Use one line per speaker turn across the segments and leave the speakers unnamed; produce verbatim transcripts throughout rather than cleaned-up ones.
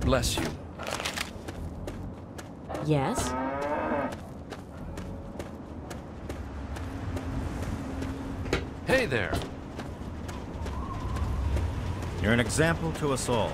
bless you.
Yes?
Hey there.
You're an example to us all.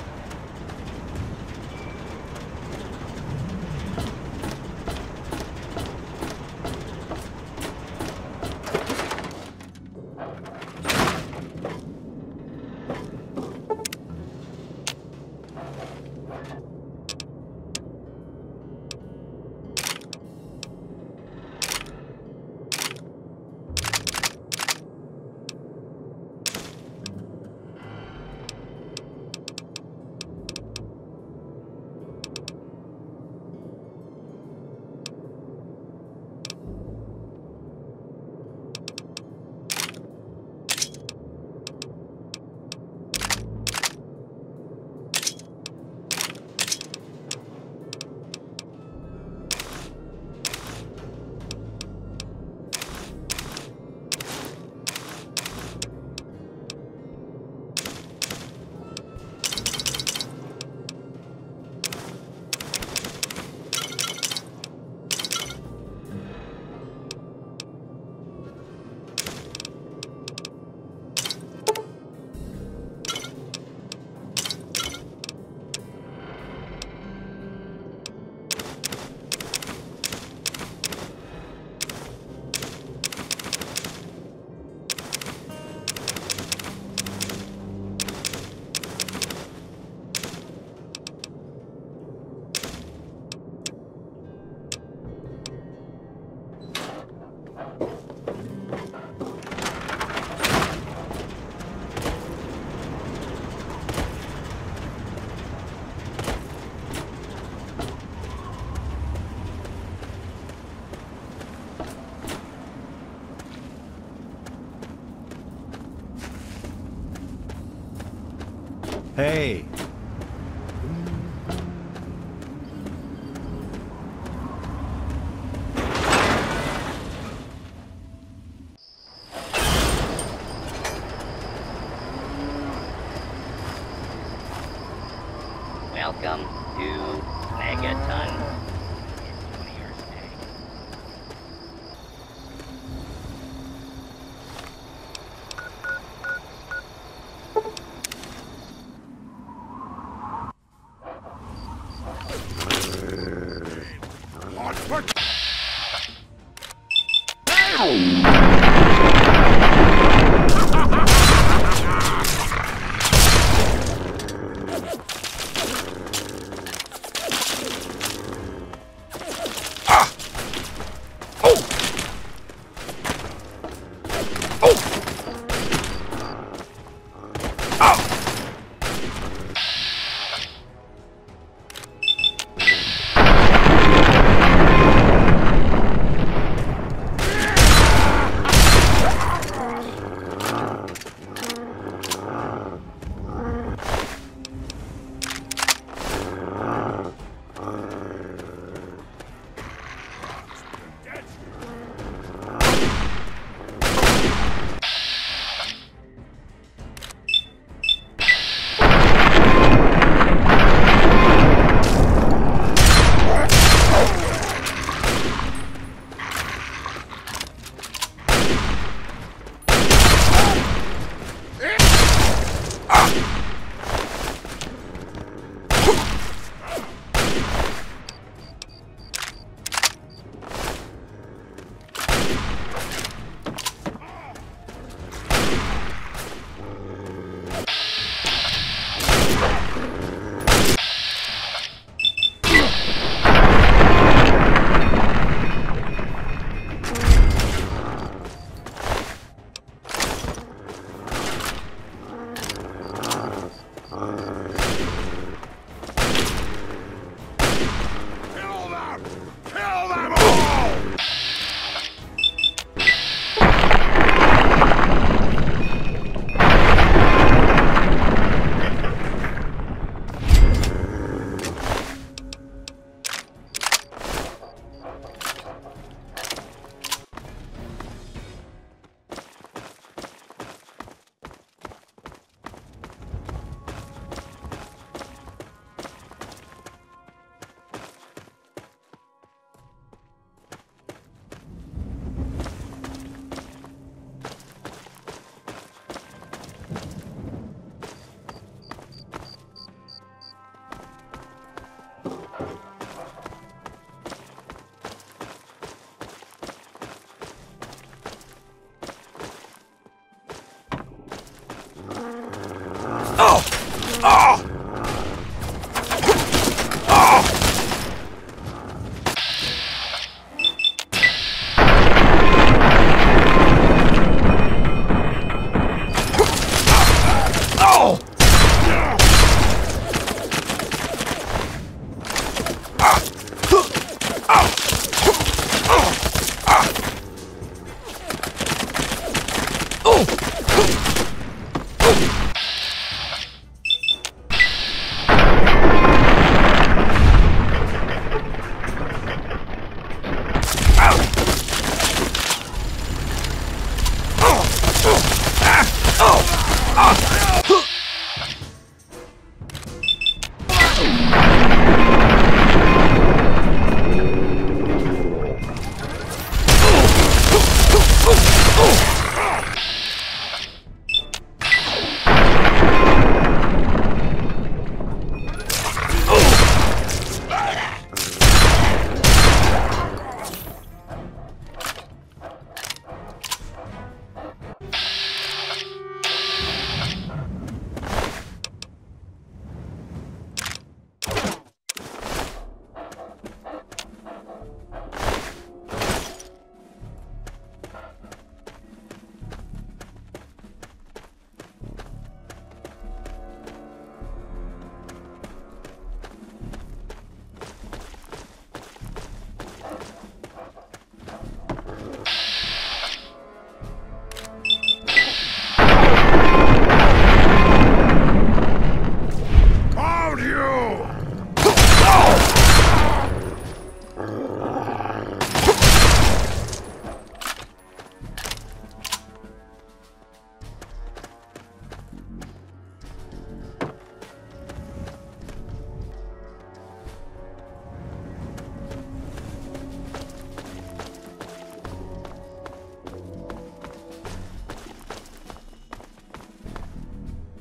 Hey!
Welcome to Megaton. Enjoy your stay.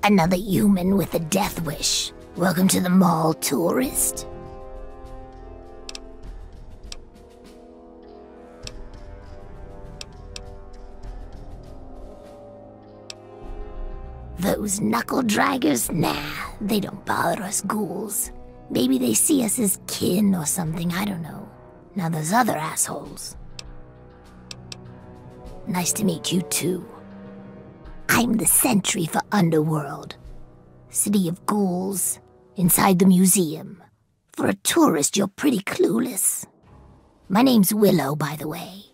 Another human with a death wish. Welcome to the mall, tourist. Those knuckle draggers? Nah, they don't bother us ghouls. Maybe they see us as kin or something, I don't know. Now those other assholes. Nice to meet you too. I'm the sentry for Underworld. City of Ghouls, inside the museum. For a tourist, you're pretty clueless. My name's Willow, by the way.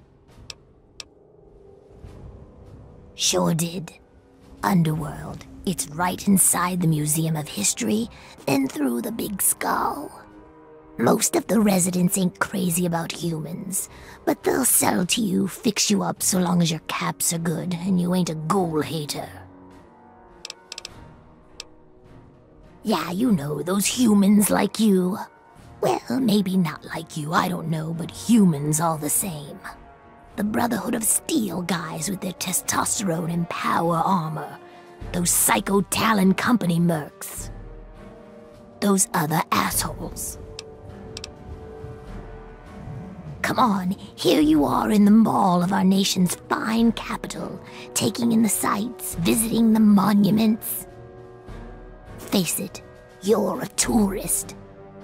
Sure did. Underworld. It's right inside the Museum of History, then through the Big Skull. Most of the residents ain't crazy about humans, but they'll sell to you, fix you up so long as your caps are good and you ain't a ghoul hater. Yeah, you know, those humans like you. Well, maybe not like you, I don't know, but humans all the same. The Brotherhood of Steel guys with their testosterone and power armor. Those Psycho Talon Company mercs. Those other assholes. Come on, here you are in the mall of our nation's fine capital, taking in the sights, visiting the monuments. Face it, you're a tourist.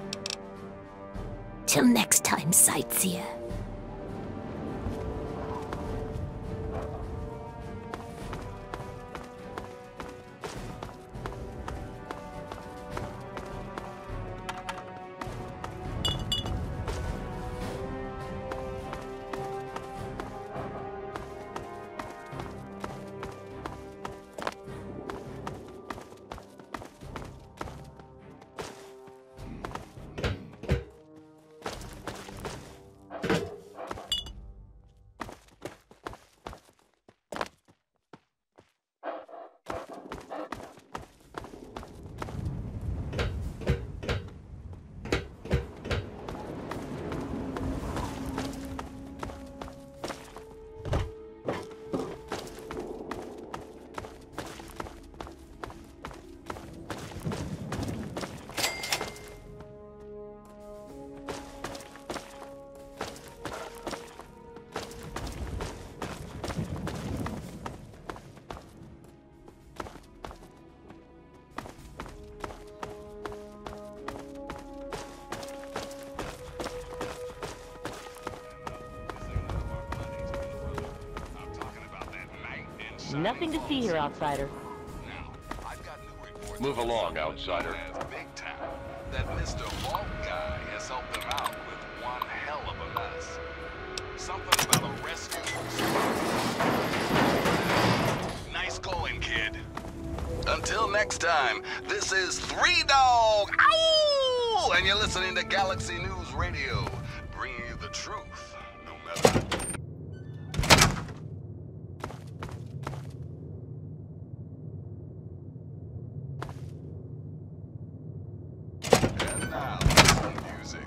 Till next time, sightseer.
Nothing to see here, outsider.
Move along, outsider.
Big time. That Mister Vault guy has helped them out with one hell of a mess. Something about a rescue. Nice going, kid. Until next time, this is Three Dog. Ow! And you're listening to Galaxy News Radio, bringing you the truth, no matter. And now, some music.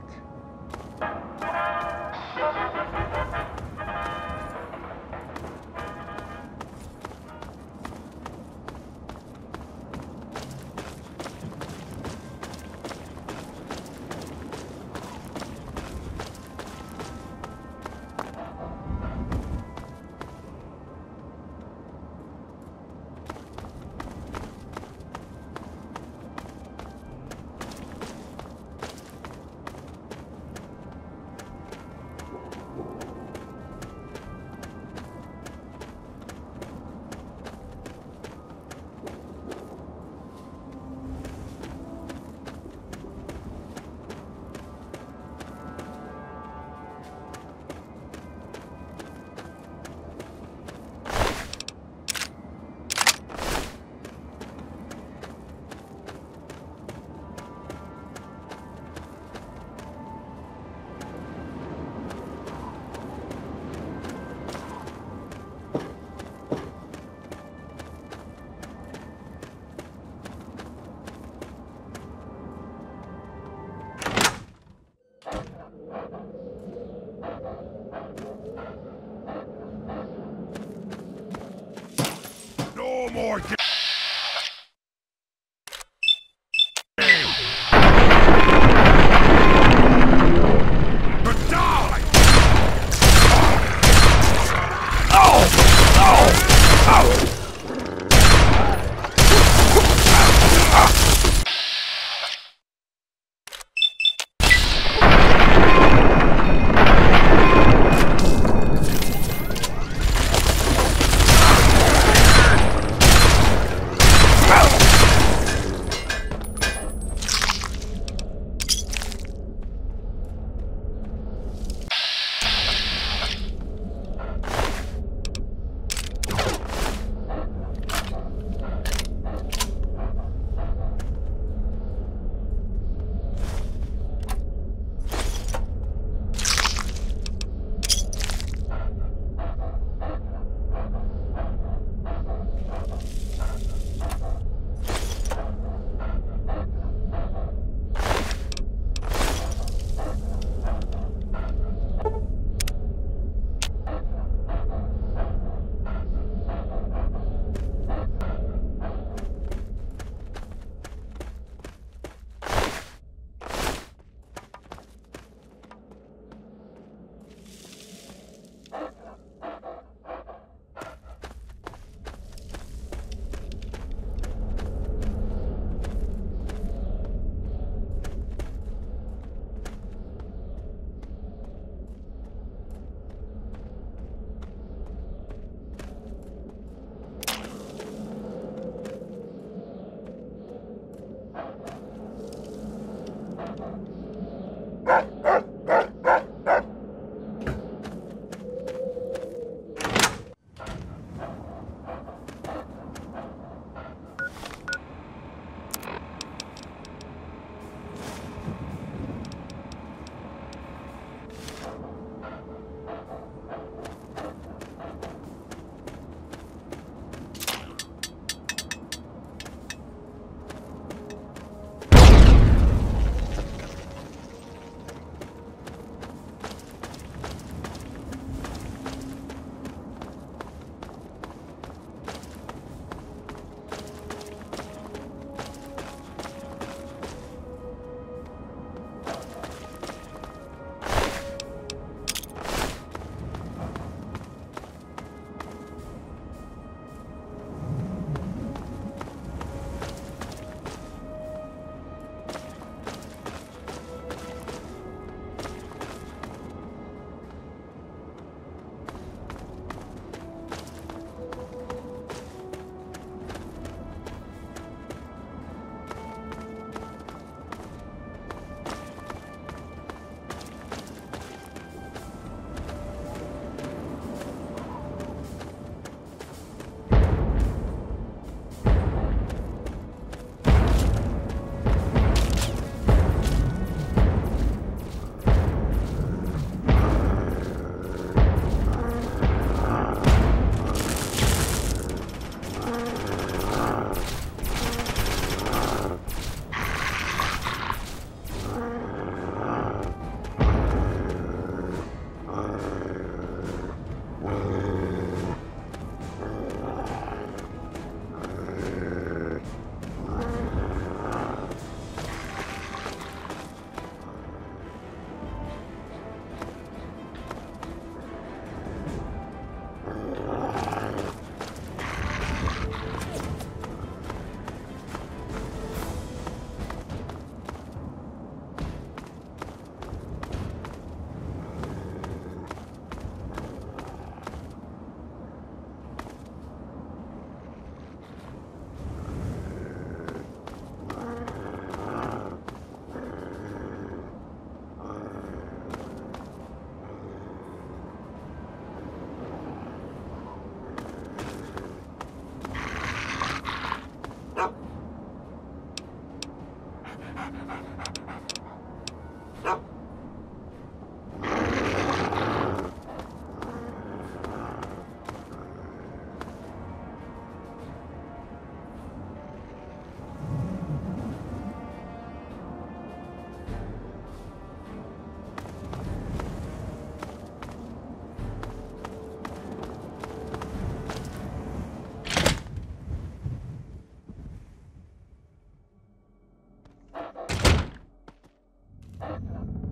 You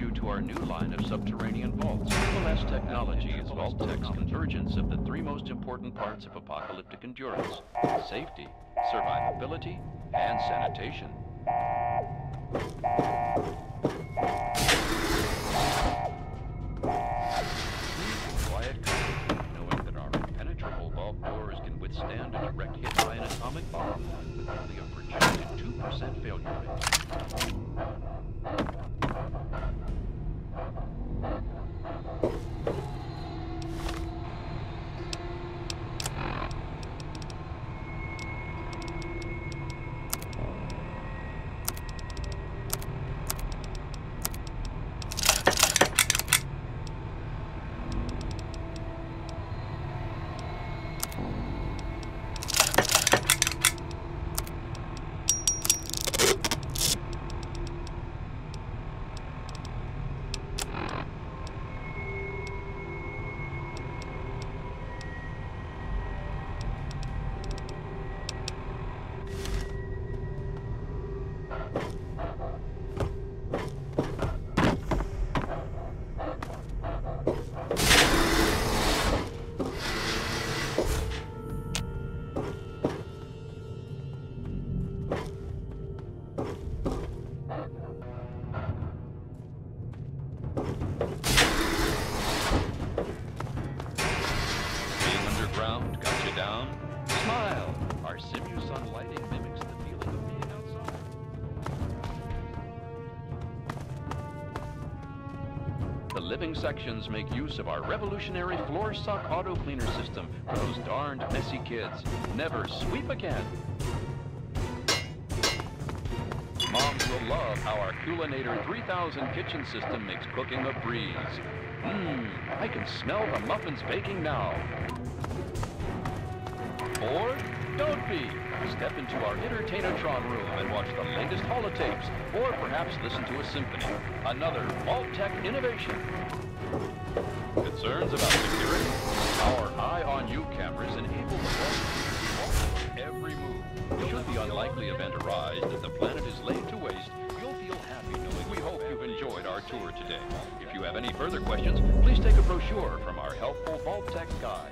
you to our new line of subterranean vaults. Triple S technology is Vault-Tech's convergence of the three most important parts of apocalyptic endurance: safety, survivability, and sanitation. Quiet comfort, knowing that our impenetrable vault doors can withstand a direct hit by an atomic bomb with only a projected two percent failure rate. Living sections make use of our revolutionary floor suck auto cleaner system for those darned messy kids. Never sweep again. Moms will love how our Coolinator three thousand kitchen system makes cooking a breeze. Mmm, I can smell the muffins baking now. Or don't be. Step into our Entertainatron room and watch the latest holotapes, or perhaps listen to a symphony. Another Vault-Tech innovation. Concerns about security? Our Eye on You cameras enable the Vault to watch every move. Should the unlikely event arise that the planet is laid to waste, you'll feel happy knowing we hope you've enjoyed our tour today. If you have any further questions, please take a brochure from our helpful Vault-Tech guides.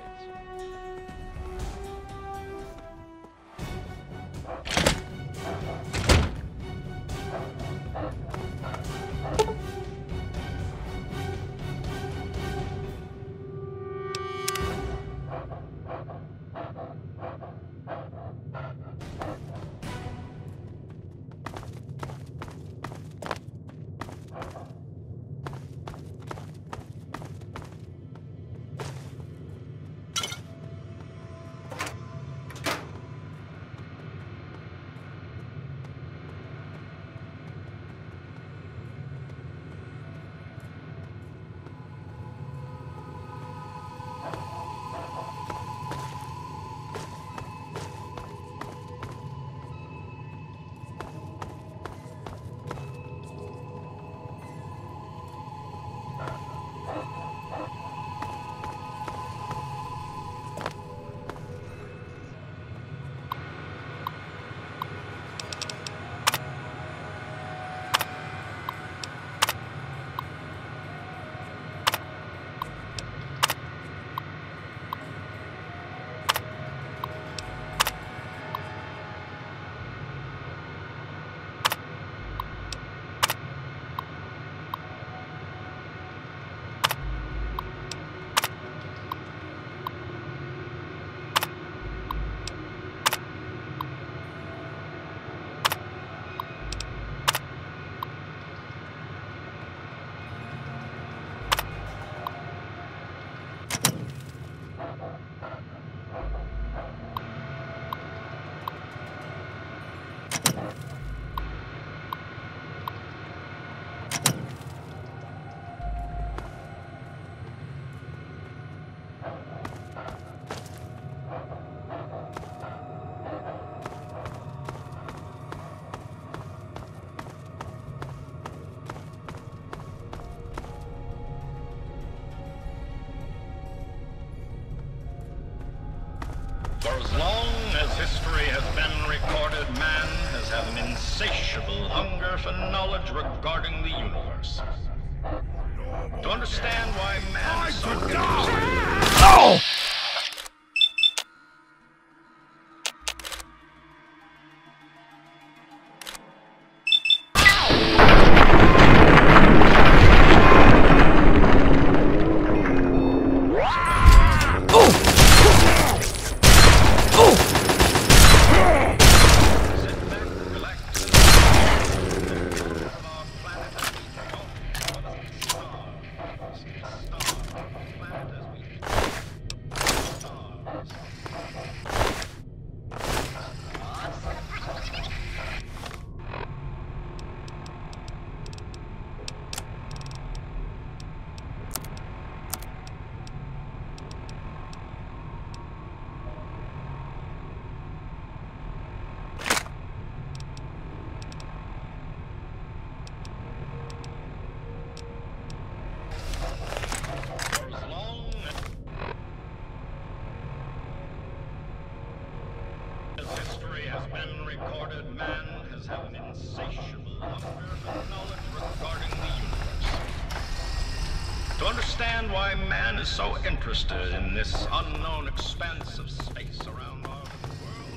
For as long as history has been recorded, man has had an insatiable hunger for knowledge regarding the universe. understand why man is so
Oh!
has been recorded, man has had an insatiable hunger for knowledge regarding the universe. To understand why man is so interested in this unknown expanse of space around our world.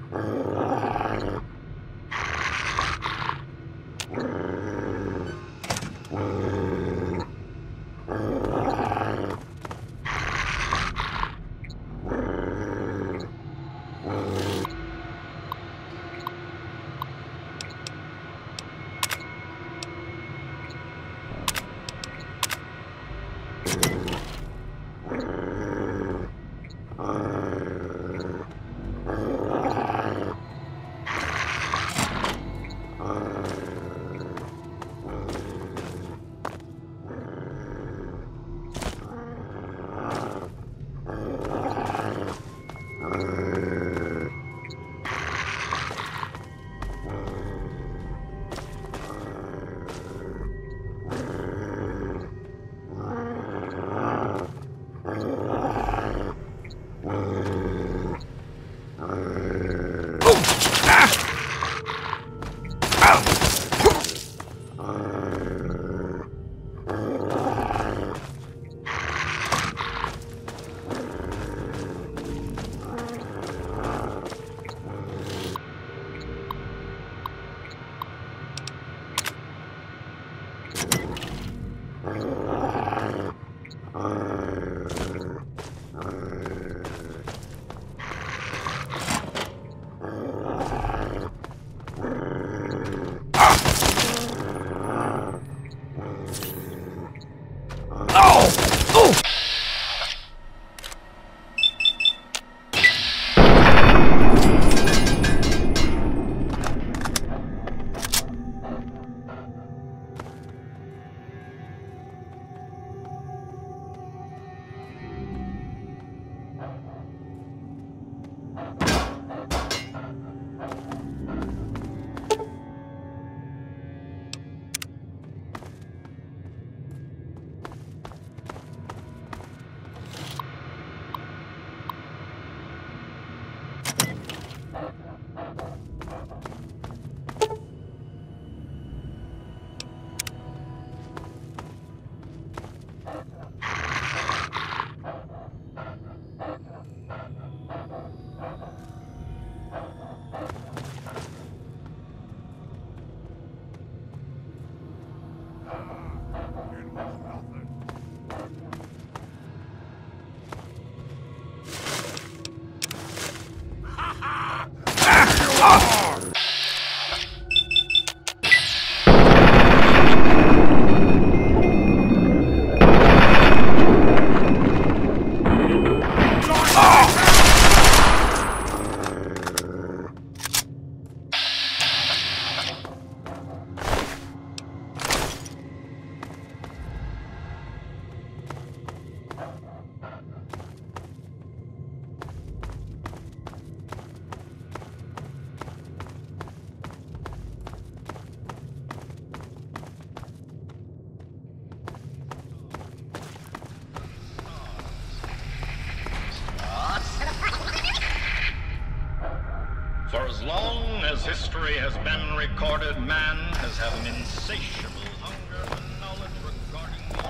For as long as history has been recorded, man has had an insatiable hunger for knowledge regarding the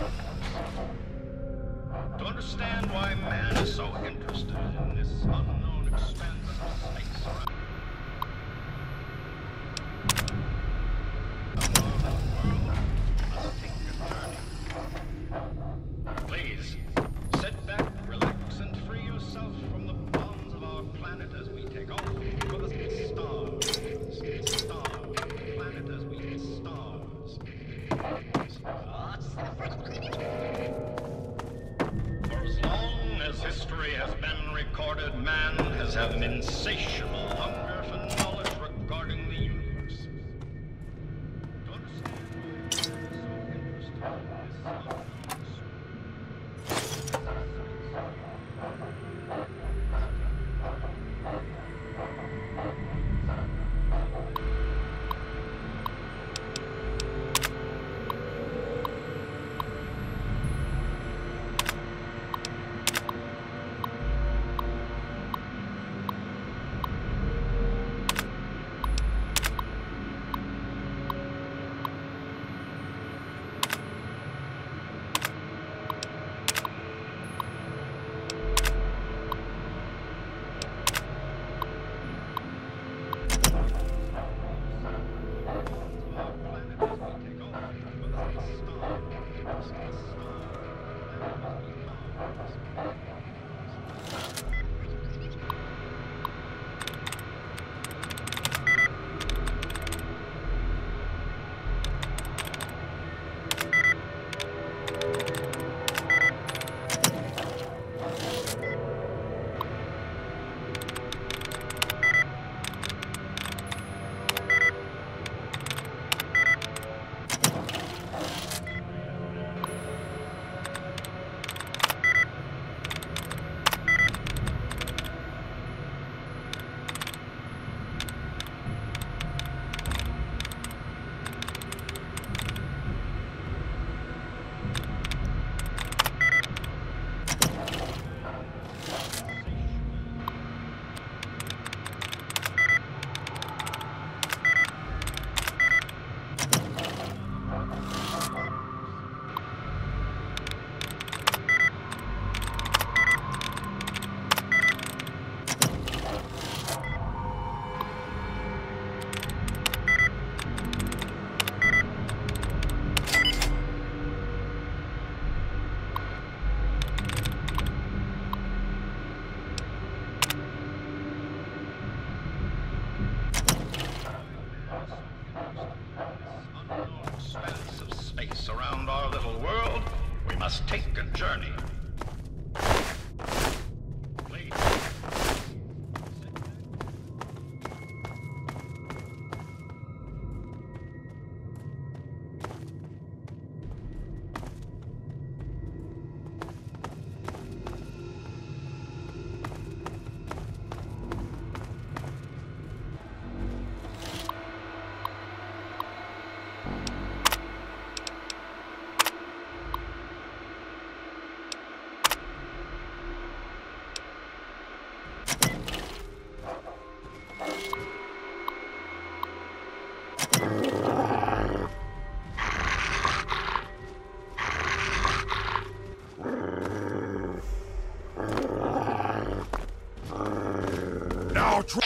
universe. To understand why man is so interested in this unknown expanse of space around the world, must take a journey. Please, sit back, relax, and free yourself from the bonds of our planet as we take off. History has been recorded, man has had an insatiable hunger for knowledge regarding the universe. To understand why man is so interested in this unknown must take a journey. Wait.
Now try.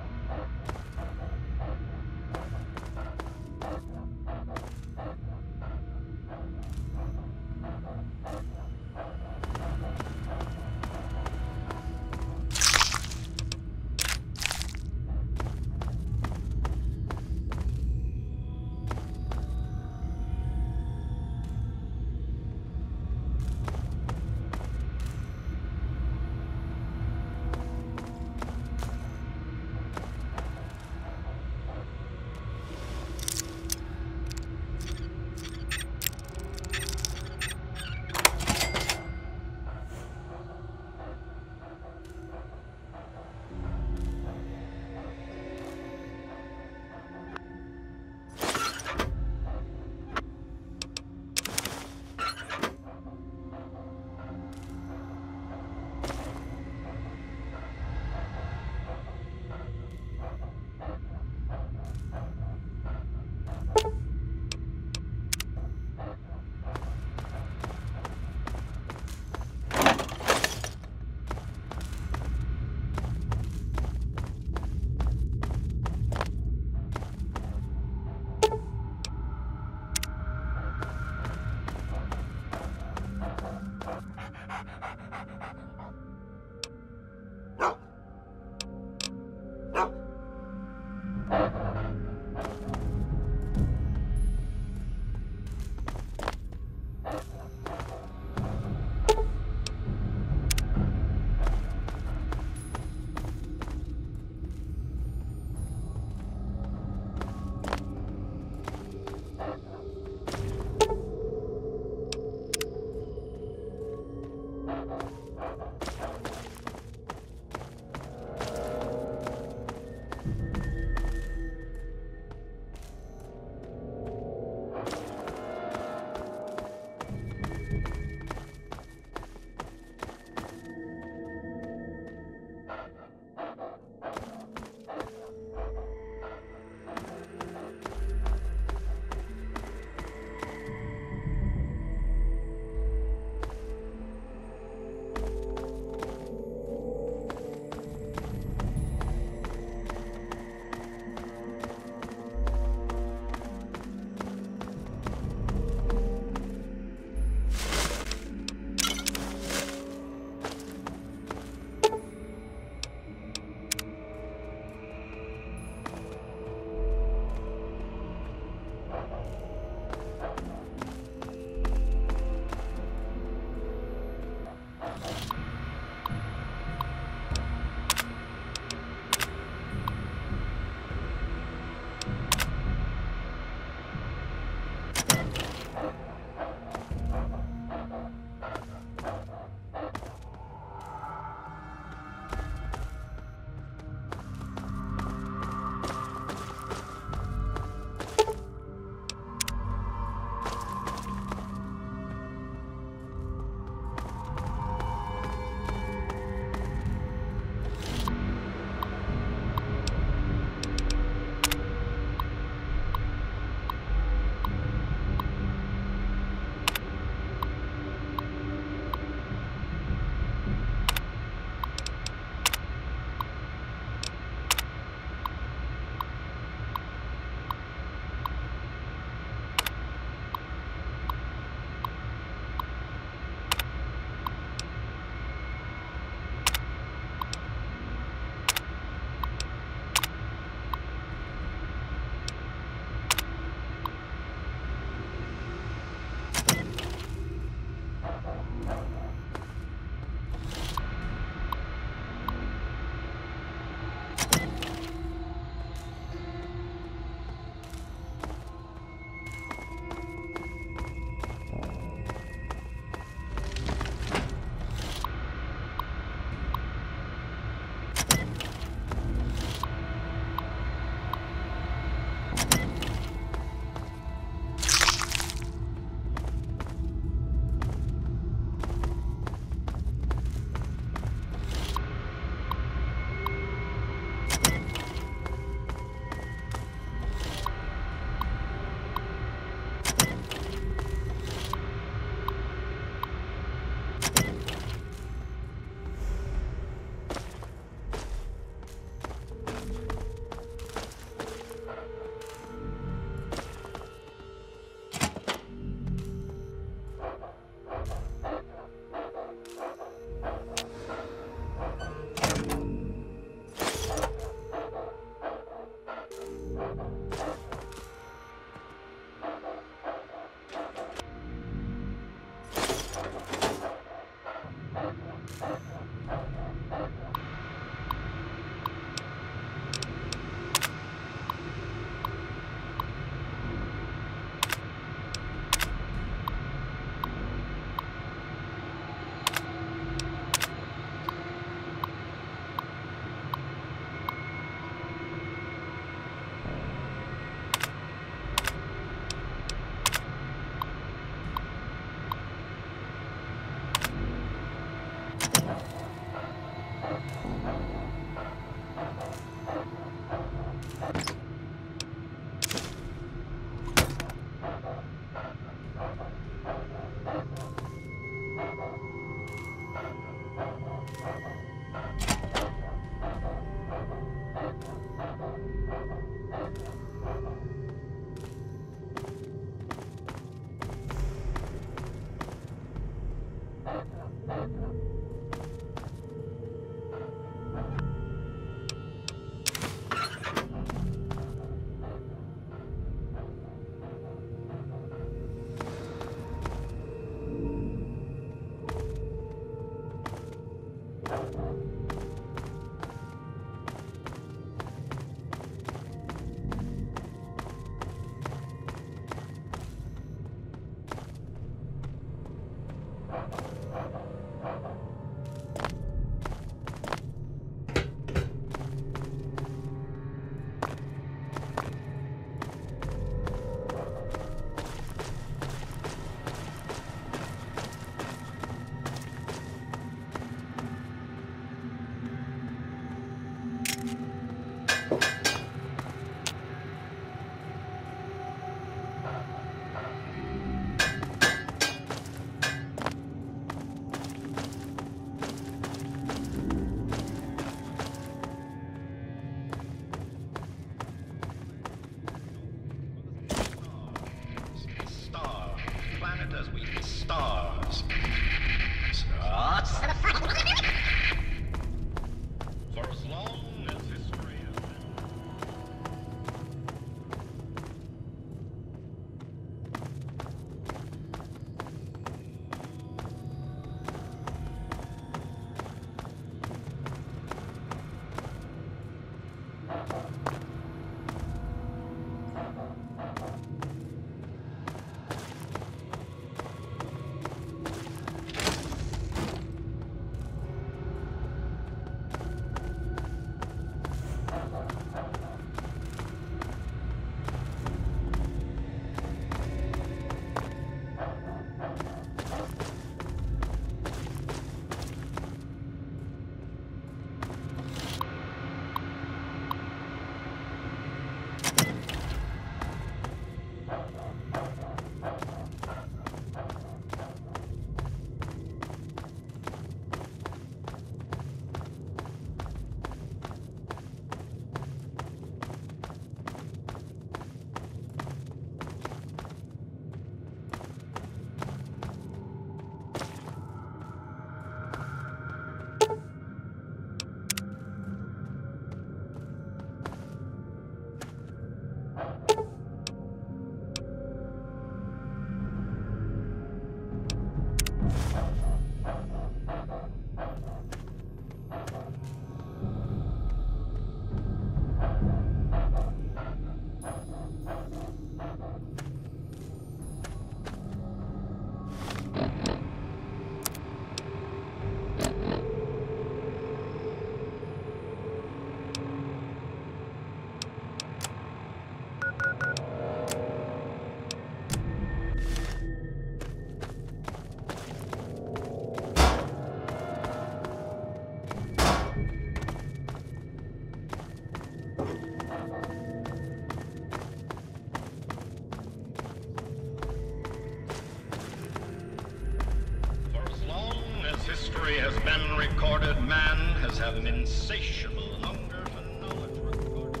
been recorded man has had an insatiable hunger for knowledge regarding...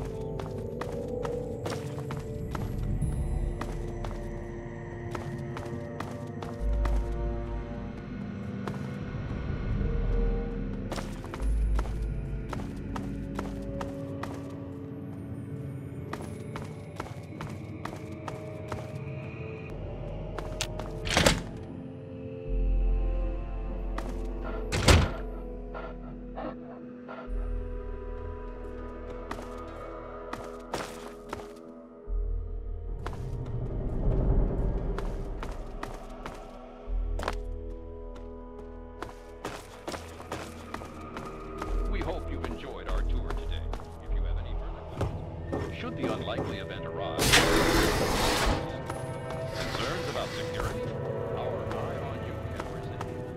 Should the unlikely event arise, concerns about security, our eye on you cameras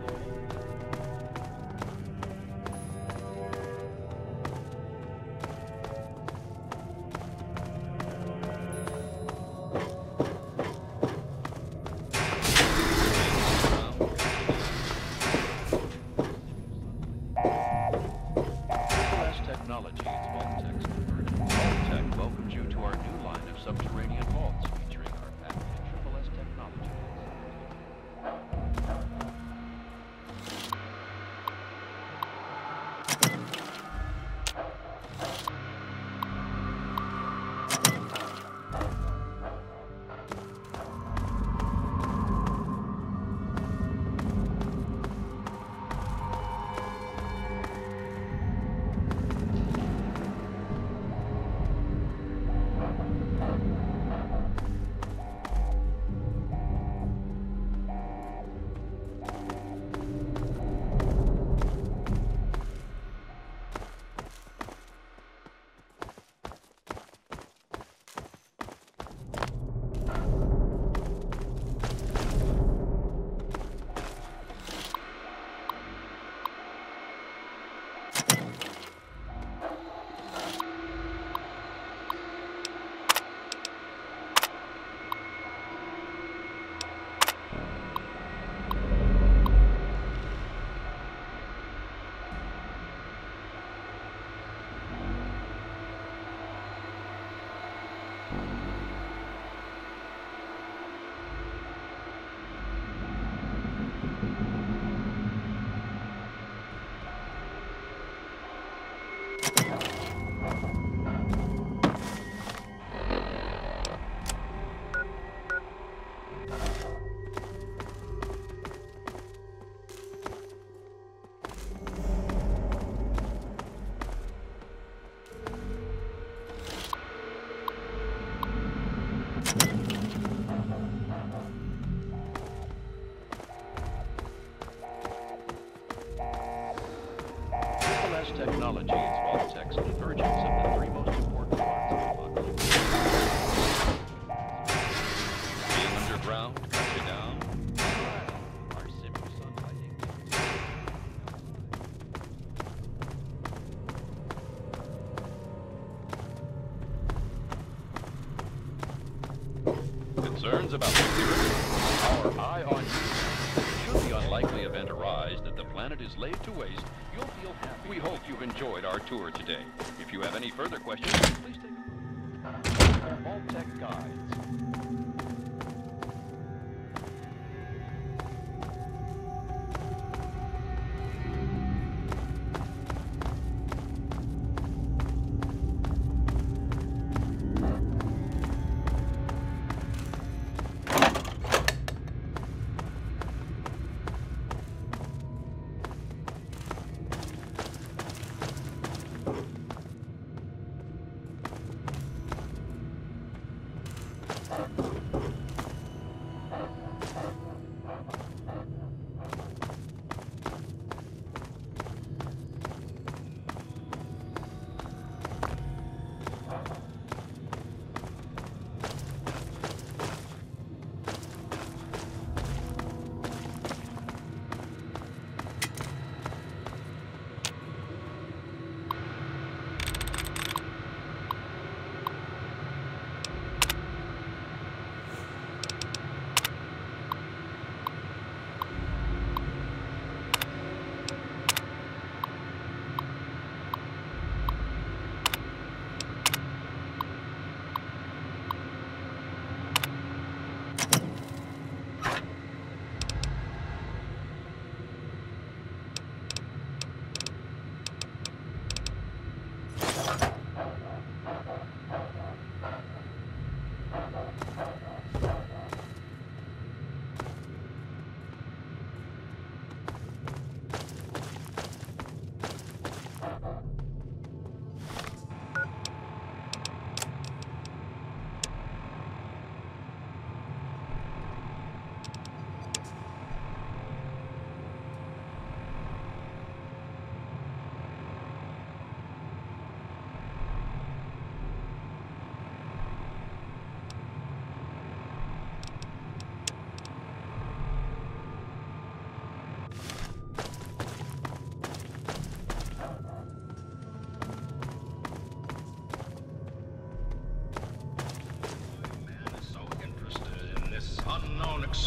technology. Welcomes you to our new line of subterranean vaults featuring our patented Triple S technology. Technology is Vault-Tec's convergence of the three most important parts of Apocalypse. Being underground, country down, our simple sunlighting. Concerns about security? Our eye on you. Should the unlikely event arise that the planet is laid to waste, you'll feel happy. We hope you've enjoyed our tour today. If you have any further questions, please take a Vault-Tec Guides.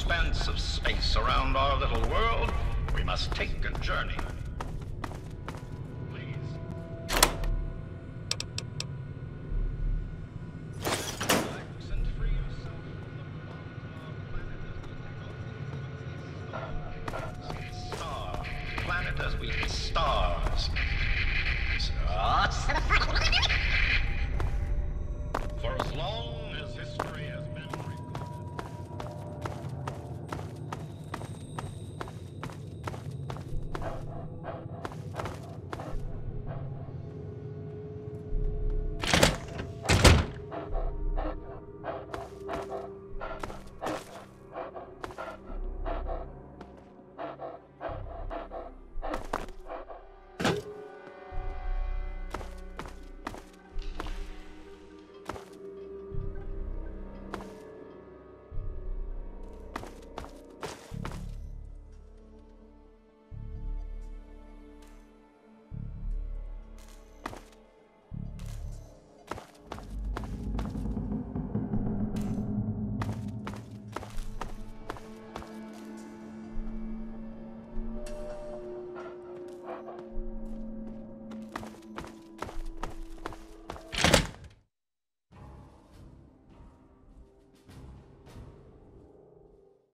expanse of space around our little world, we must take a journey. As we stars. Stars.